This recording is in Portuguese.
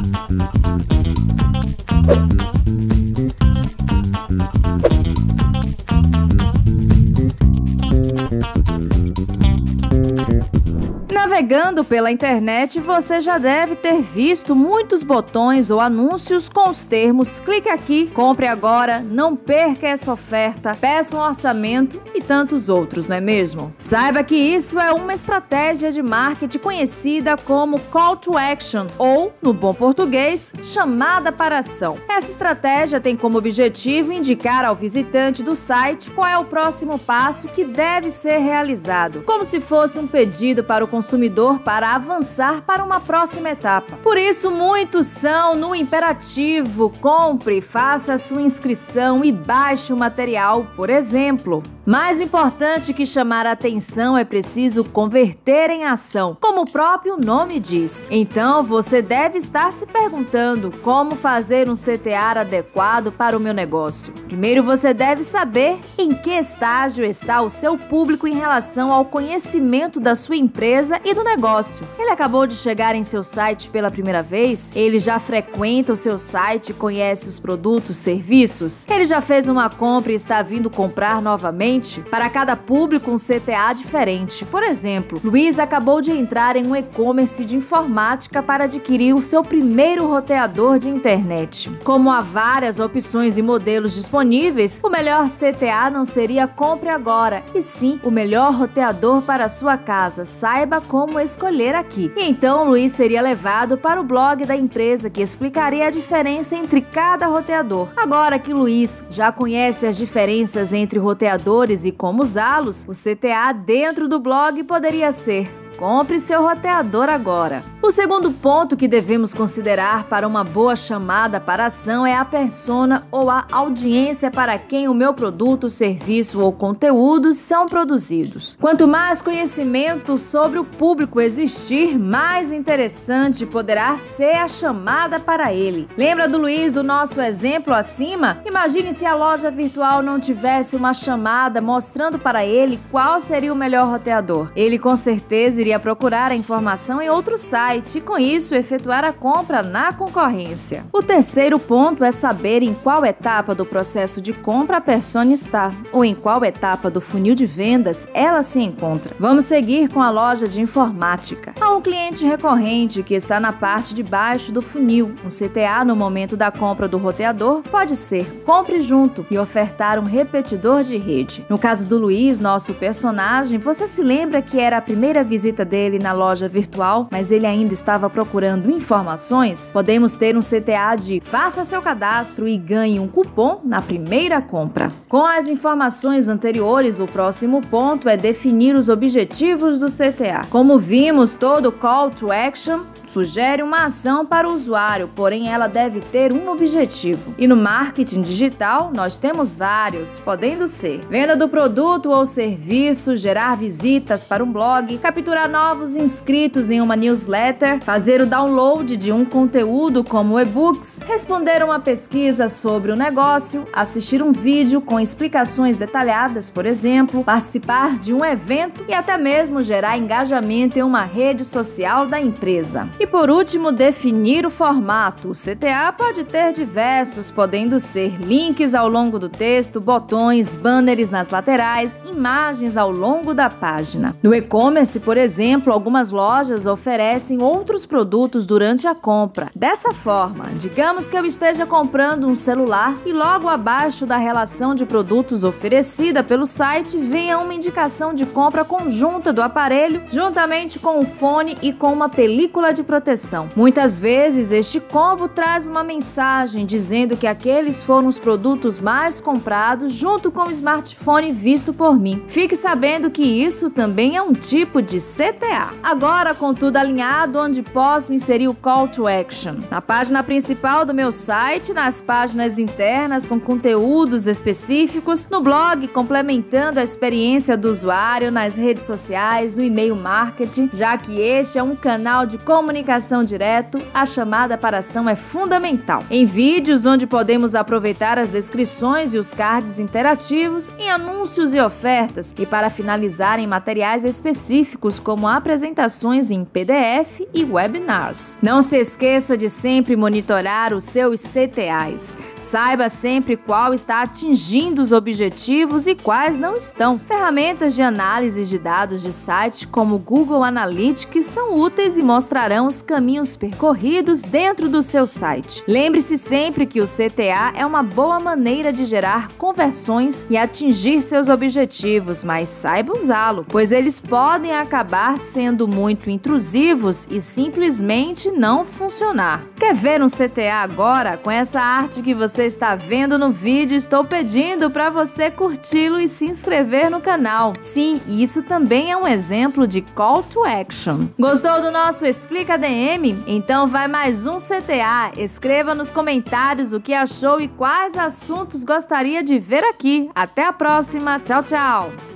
Navegando pela internet, você já deve ter visto muitos botões ou anúncios com os termos "clique aqui", "compre agora", "não perca essa oferta", "peça um orçamento" e tantos outros, não é mesmo? Saiba que isso é uma estratégia de marketing conhecida como Call to Action ou, no bom português, chamada para ação. Essa estratégia tem como objetivo indicar ao visitante do site qual é o próximo passo que deve ser realizado, como se fosse um pedido para o consumidor para avançar para uma próxima etapa. Por isso, muitos são no imperativo: compre, faça sua inscrição e baixe o material, por exemplo. Mais importante que chamar a atenção é preciso converter em ação, como o próprio nome diz. Então, você deve estar se perguntando como fazer um CTA adequado para o meu negócio. Primeiro, você deve saber em que estágio está o seu público em relação ao conhecimento da sua empresa e do negócio. Ele acabou de chegar em seu site pela primeira vez? Ele já frequenta o seu site e conhece os produtos, serviços? Ele já fez uma compra e está vindo comprar novamente? Para cada público, um CTA diferente. Por exemplo, Luiz acabou de entrar em um e-commerce de informática para adquirir o seu primeiro roteador de internet. Como há várias opções e modelos disponíveis, o melhor CTA não seria "compre agora", e sim o melhor roteador para a sua casa. Saiba como escolher aqui. E então, Luiz seria levado para o blog da empresa, que explicaria a diferença entre cada roteador. Agora que Luiz já conhece as diferenças entre roteadores e como usá-los, o CTA dentro do blog poderia ser: compre seu roteador agora. O segundo ponto que devemos considerar para uma boa chamada para ação é a persona ou a audiência para quem o meu produto, serviço ou conteúdo são produzidos. Quanto mais conhecimento sobre o público existir, mais interessante poderá ser a chamada para ele. Lembra do Luiz do nosso exemplo acima? Imagine se a loja virtual não tivesse uma chamada mostrando para ele qual seria o melhor roteador. Ele com certeza iria procurar a informação em outro site e, com isso, efetuar a compra na concorrência. O terceiro ponto é saber em qual etapa do processo de compra a persona está, ou em qual etapa do funil de vendas ela se encontra. Vamos seguir com a loja de informática. Há um cliente recorrente que está na parte de baixo do funil. Um CTA no momento da compra do roteador pode ser: compre junto e ofertar um repetidor de rede. No caso do Luiz, nosso personagem, você se lembra que era a primeira visita dele na loja virtual, mas ele ainda estava procurando informações? Podemos ter um CTA de: faça seu cadastro e ganhe um cupom na primeira compra. Com as informações anteriores, o próximo ponto é definir os objetivos do CTA. Como vimos, todo Call to Action sugere uma ação para o usuário, porém ela deve ter um objetivo. E no marketing digital, nós temos vários, podendo ser: venda do produto ou serviço, gerar visitas para um blog, capturar novos inscritos em uma newsletter, fazer o download de um conteúdo como e-books, responder uma pesquisa sobre o negócio, assistir um vídeo com explicações detalhadas, por exemplo, participar de um evento e até mesmo gerar engajamento em uma rede social da empresa. E por último, definir o formato. O CTA pode ter diversos, podendo ser links ao longo do texto, botões, banners nas laterais, imagens ao longo da página. No e-commerce, por exemplo, algumas lojas oferecem outros produtos durante a compra. Dessa forma, digamos que eu esteja comprando um celular e logo abaixo da relação de produtos oferecida pelo site venha uma indicação de compra conjunta do aparelho, juntamente com um fone e com uma película de proteção. Muitas vezes este combo traz uma mensagem dizendo que aqueles foram os produtos mais comprados junto com o smartphone visto por mim. Fique sabendo que isso também é um tipo de CTA. Agora, com tudo alinhado, onde posso inserir o Call to Action? Na página principal do meu site, nas páginas internas com conteúdos específicos, no blog complementando a experiência do usuário, nas redes sociais, no e-mail marketing, já que este é um canal de comunicação comunicação direto, a chamada para ação é fundamental. Em vídeos onde podemos aproveitar as descrições e os cards interativos, em anúncios e ofertas, e para finalizar em materiais específicos como apresentações em PDF e webinars. Não se esqueça de sempre monitorar os seus CTAs. Saiba sempre qual está atingindo os objetivos e quais não estão. Ferramentas de análise de dados de site como Google Analytics são úteis e mostrarão os caminhos percorridos dentro do seu site. Lembre-se sempre que o CTA é uma boa maneira de gerar conversões e atingir seus objetivos, mas saiba usá-lo, pois eles podem acabar sendo muito intrusivos e simplesmente não funcionar. Quer ver um CTA agora? Com essa arte que você está vendo no vídeo, estou pedindo para você curti-lo e se inscrever no canal. Sim, isso também é um exemplo de call to action. Gostou do nosso Explica DM? Então vai mais um CTA. Escreva nos comentários o que achou e quais assuntos gostaria de ver aqui. Até a próxima. Tchau, tchau!